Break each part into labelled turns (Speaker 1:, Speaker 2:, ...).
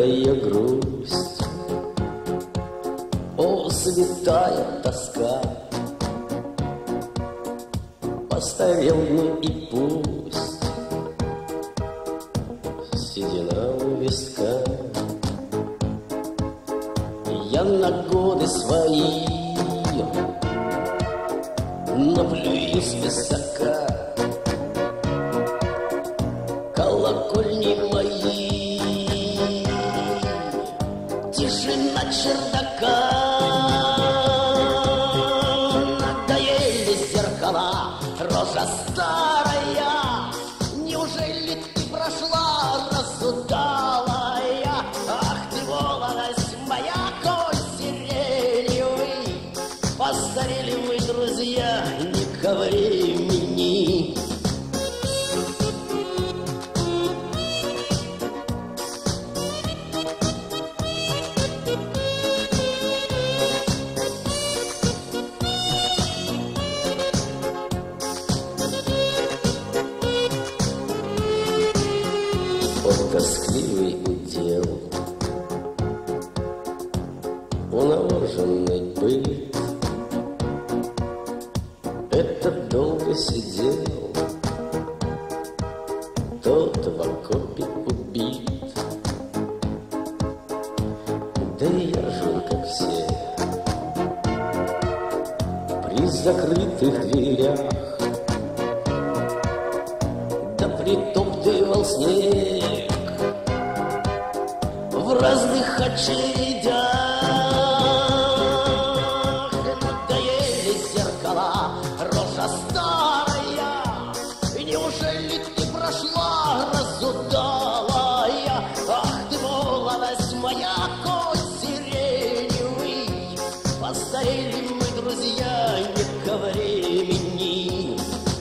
Speaker 1: ее грусть, о, святая тоска. Поставил дну и пусть седина у виска. Я на годы свои наплююсь высока. Колокольни мои, тишина чердака. Надоели зеркала, рожа старая. Неужели ты прошла разудалая? Ах ты, молодость моя, конь сиреневый. Постарели мы, друзья, не ко времени. Тоскливый удел, унавоженный быт. Этот долго сидел, тот в окопе убит. Да и я жил, как все, при закрытых дверях. Да притоптывал снег в разных очередях. Надоели зеркала, рожа старая. Неужели ты прошла разудалая? Ах ты, молодость моя, конь сиреневый. Постарели мы, друзья, не ко времени.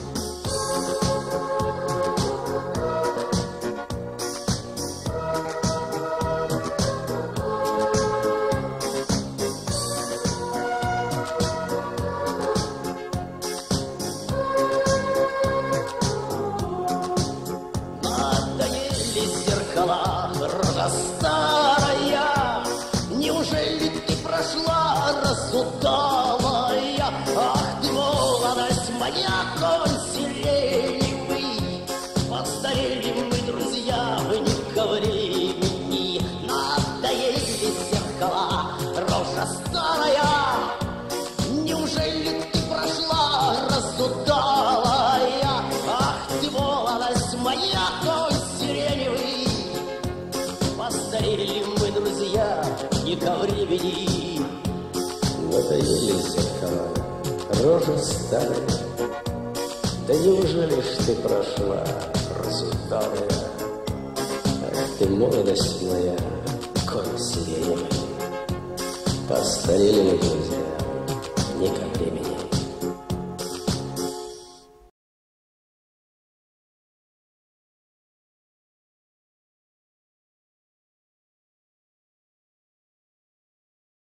Speaker 1: Рожа старая, неужели ты прошла разудалая? Ах ты, молодость моя, конь сиреневый. Постарели мы, друзья, не ко времени. Надоели зеркала, рожа старая. Неужели ты прошла разудалая? Ах ты, молодость моя, конь сиреневый. Постарели мы, друзья, не ко времени. Надоели зеркала, рожа старая. Да неужели ж ты прошла разудалая? Ах ты, молодость моя, конь сиреневый. Постарели мы, друзья, не ко времени.